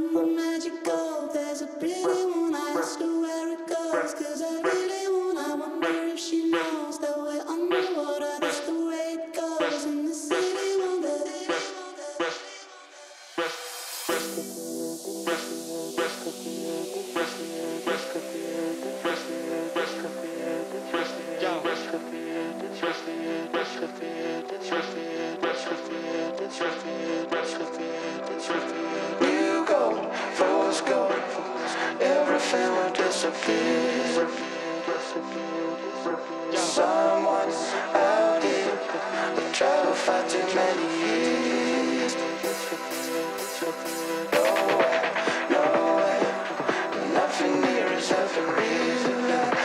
magical. There's a pretty one, I asked her where it goes. Cause I really want, I wonder if she knows that we're underwater. That's the way it goes in the city one day. You go, fools go, everything will disappear. Someone out here will try to fight too many years. No way, nothing here is ever real.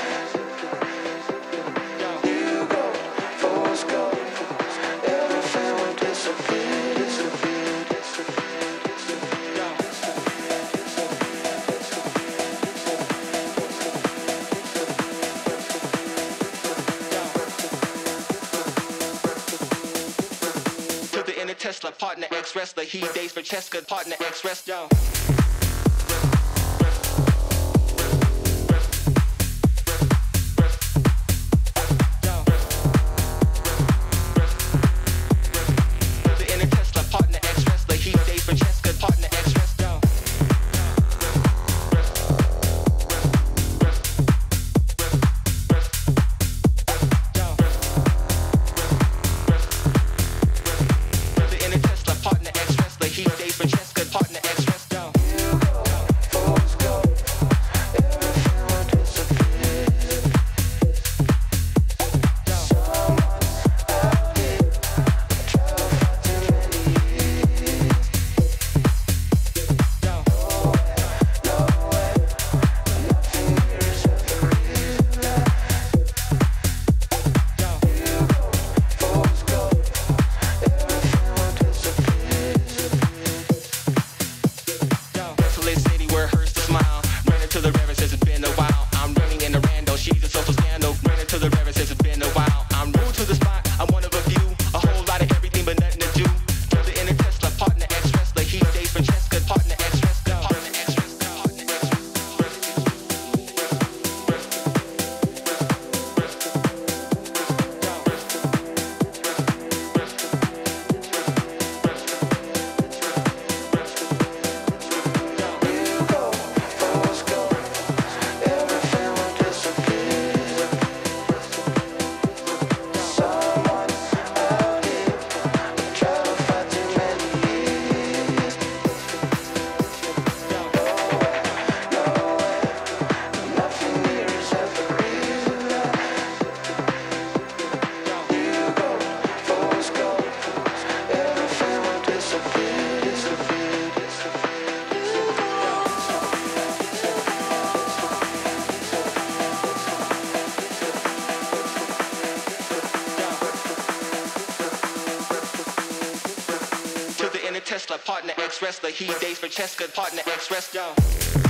You go, fools go, everything will disappear. Tesla, partner ex-wrestler, he dates for Cheska, partner ex-wrestler. Tesla, partner ex-wrestler, he dates for Cheska, partner ex-wrestler.